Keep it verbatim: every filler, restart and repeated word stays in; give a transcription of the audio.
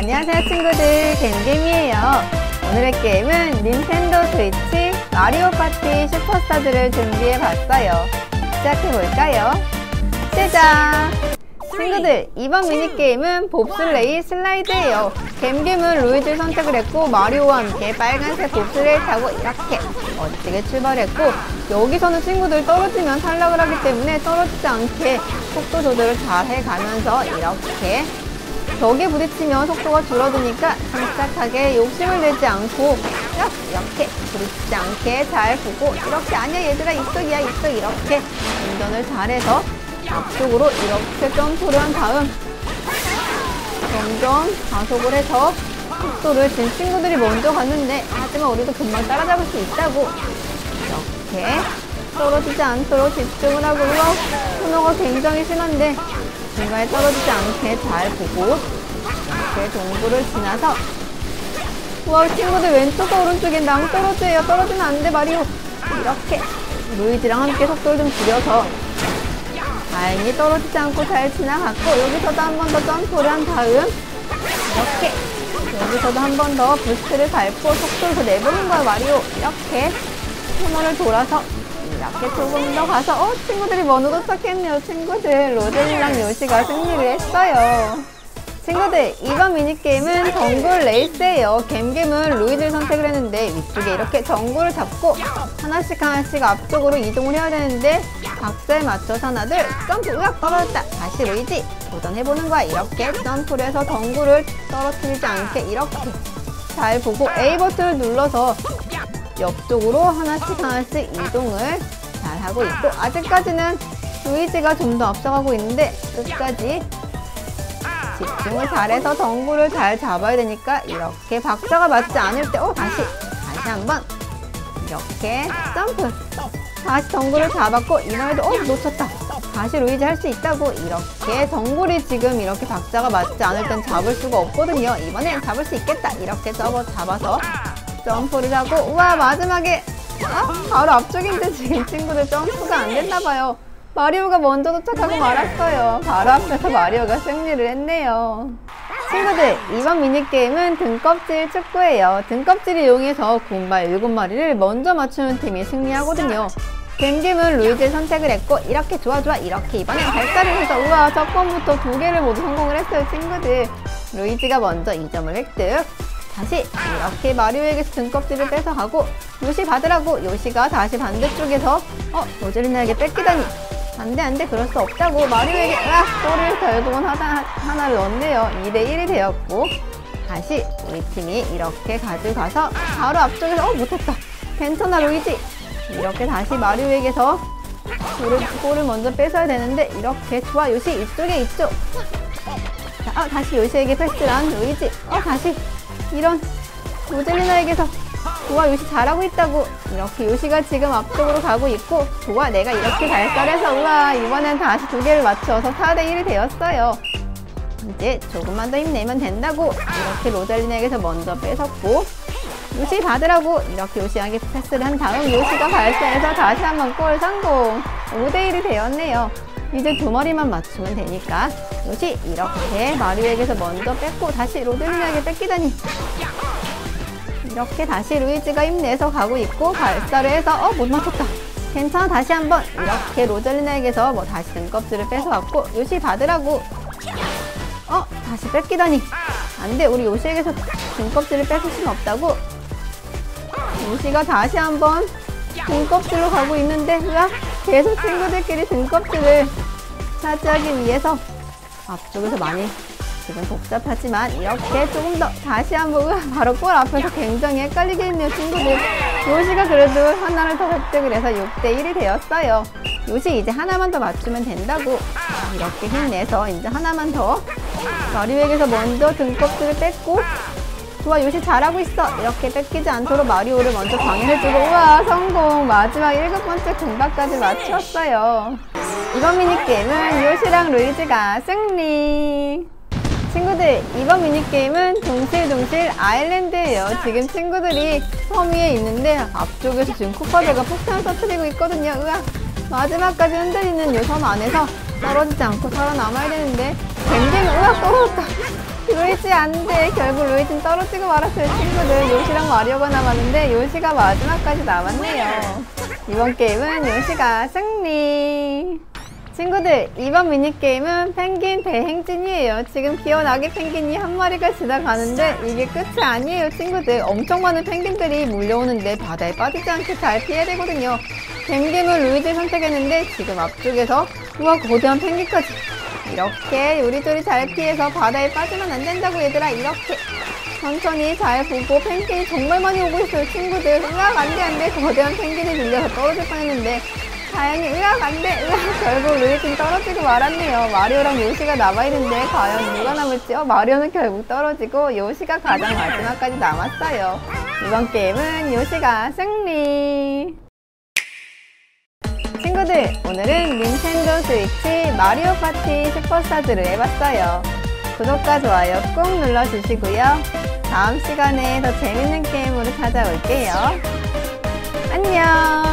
안녕하세요 친구들, 겜겜이에요. 오늘의 게임은 닌텐도 스위치 마리오 파티 슈퍼스타즈를 준비해봤어요. 시작해볼까요? 시작! 친구들, 이번 미니게임은 봅슬레이 슬라이드예요. 겜겜은 루이지를 선택을 했고 마리오와 함께 빨간색 봅슬레이 타고 이렇게 멋지게 출발했고, 여기서는 친구들 떨어지면 탈락을 하기 때문에 떨어지지 않게 속도 조절을 잘 해가면서 이렇게 벽에 부딪히면 속도가 줄어드니까 침착하게 욕심을 내지 않고 이렇게 부딪히지 않게 잘 보고, 이렇게 아니야 얘들아 이쪽이야 이쪽, 이렇게 운전을 잘해서 앞쪽으로 이렇게 점프를 한 다음 점점 가속을 해서 속도를, 지금 친구들이 먼저 갔는데 하지만 우리도 금방 따라잡을 수 있다고, 이렇게 떨어지지 않도록 집중을 하고, 우와 코너가 굉장히 심한데 중간에 떨어지지 않게 잘 보고 이렇게 동굴을 지나서, 우와 친구들 왼쪽과 오른쪽에 낭 떨어져요. 떨어지면 안 돼 마리오. 이렇게 루이지랑 함께 속도를 좀 줄여서 다행히 떨어지지 않고 잘 지나갔고, 여기서도 한 번 더 점프를 한 다음 이렇게 여기서도 한 번 더 부스트를 밟고 속도를 더 내보는 거야 마리오. 이렇게 코너를 돌아서 이렇게 조금 더 가서, 어 친구들이 먼저 도착했네요. 친구들 로젤리랑 요시가 승리를 했어요. 친구들, 이번 미니게임은 정글 레이스예요. 겜겜은 루이지를 선택을 했는데 위쪽에 이렇게 정글을 잡고 하나씩 하나씩 앞쪽으로 이동을 해야 되는데 박스에 맞춰서 하나 둘 점프, 으악 떨어졌다. 다시 루이지 도전해보는 거야. 이렇게 점프를 해서 정글을 떨어뜨리지 않게 이렇게 잘 보고 에이 버튼을 눌러서 옆쪽으로 하나씩 하나씩 이동을 잘 하고 있고, 아직까지는 루이지가 좀 더 앞서가고 있는데 끝까지 집중을 잘해서 덩굴을 잘 잡아야 되니까 이렇게 박자가 맞지 않을 때, 어 다시 다시 한번 이렇게 점프, 다시 덩굴을 잡았고, 이번에도 어 놓쳤다. 다시 루이지 할 수 있다고. 이렇게 덩굴이 지금 이렇게 박자가 맞지 않을 땐 잡을 수가 없거든요. 이번엔 잡을 수 있겠다. 이렇게 접어 잡아서 점프를 하고, 우와 마지막에 아, 바로 앞쪽인데 지금 친구들 점프가 안 됐나봐요. 마리오가 먼저 도착하고 말았어요. 바로 앞에서 마리오가 승리를 했네요. 친구들, 이번 미니게임은 등껍질 축구예요. 등껍질을 이용해서 군발 일곱 마리를 먼저 맞추는 팀이 승리하거든요. 겜겜은 루이지를 선택을 했고, 이렇게 좋아 좋아 이렇게 이번엔 발사를 해서, 우와 첫 번부터 두 개를 모두 성공을 했어요. 친구들, 루이지가 먼저 이 점을 획득. 다시 이렇게 마리오에게서 등껍질을 뺏어가고 요시 받으라고, 요시가 다시 반대쪽에서 어 로젤리나에게 뺏기다니, 안돼 안돼 그럴 수 없다고 마리오에게 아 골을 결국은 하나, 하나를 넣었네요. 이 대 일이 되었고, 다시 우리 팀이 이렇게 가져가서 바로 앞쪽에서 어 못했다 괜찮아 루이지, 이렇게 다시 마리오에게서 골을, 골을 먼저 뺏어야 되는데 이렇게 좋아 요시 이쪽에 이쪽. 자, 어, 다시 요시에게 패스를 한 루이지, 어 다시 이런 로젤리나에게서 좋아 요시 잘하고 있다고. 이렇게 요시가 지금 앞쪽으로 가고 있고, 좋아 내가 이렇게 발사해서, 우와 이번엔 다시 두 개를 맞춰서 사 대 일이 되었어요. 이제 조금만 더 힘내면 된다고. 이렇게 로젤리나에게서 먼저 뺏었고 요시 받으라고 이렇게 요시에게 패스를 한 다음 요시가 발사해서 다시 한번 골 성공. 오 대 일이 되었네요. 이제 두 마리만 맞추면 되니까 요시 이렇게 마리오에게서 먼저 뺏고 다시 로젤리나에게 뺏기다니, 이렇게 다시 루이지가 힘내서 가고 있고 발사를 해서 어 못 맞췄다 괜찮아 다시 한번, 이렇게 로젤리나에게서 뭐 다시 등껍질을 뺏어왔고 요시 받으라고, 어 다시 뺏기다니 안돼 우리 요시에게서 등껍질을 뺏을 수는 없다고. 요시가 다시 한번 등껍질로 가고 있는데, 으악 계속 친구들끼리 등껍질을 차지하기 위해서 앞쪽에서 많이 지금 복잡하지만 이렇게 조금 더 다시 한번, 으아 바로 골 앞에서 굉장히 헷갈리게 했네요. 친구들, 요시가 그래도 하나를 더 획득을 해서 육 대 일이 되었어요. 요시 이제 하나만 더 맞추면 된다고. 이렇게 힘내서 이제 하나만 더 마리오에게서 먼저 등껍질을 뺏고, 좋아 요시 잘하고 있어. 이렇게 뺏기지 않도록 마리오를 먼저 방해해주고, 우와 성공. 마지막 일곱 번째 공박까지 맞추었어요. 이번 미니게임은 요시랑 루이지가 승리. 친구들, 이번 미니게임은 동실동실 아일랜드예요. 지금 친구들이 섬 위에 있는데 앞쪽에서 지금 코파베가 폭탄을 터뜨리고 있거든요. 으악 마지막까지 흔들리는 이 섬 안에서 떨어지지 않고 살아남아야 되는데 뱀뱀이 으악 떨어졌다. 루이지 안돼. 결국 루이지는 떨어지고 말았어요. 친구들, 요시랑 마리오가 남았는데 요시가 마지막까지 남았네요. 이번 게임은 요시가 승리. 친구들, 이번 미니게임은 펭귄 대행진이에요. 지금 귀여운 아기 펭귄이 한 마리가 지나가는데 이게 끝이 아니에요. 친구들, 엄청 많은 펭귄들이 몰려오는데 바다에 빠지지 않게 잘 피해야 되거든요. 펭귄은 루이지를 선택했는데 지금 앞쪽에서 우와, 거대한 펭귄까지. 이렇게 요리조리 잘 피해서 바다에 빠지면 안 된다고 얘들아. 이렇게 천천히 잘 보고. 펭귄이 정말 많이 오고 있어요. 친구들, 으악 안돼 안돼. 거대한 펭귄이 밀려서 떨어질 뻔했는데 다행히 으악 안돼. 으악. 결국 루이지는 떨어지고 말았네요. 마리오랑 요시가 남아있는데 과연 누가 남을지. 어, 마리오는 결국 떨어지고 요시가 가장 마지막까지 남았어요. 이번 게임은 요시가 승리. 친구들, 오늘은 닌텐도 스위치 마리오 파티 슈퍼스타즈를 해봤어요. 구독과 좋아요 꼭 눌러주시고요. 다음 시간에 더 재밌는 게임으로 찾아올게요. 안녕.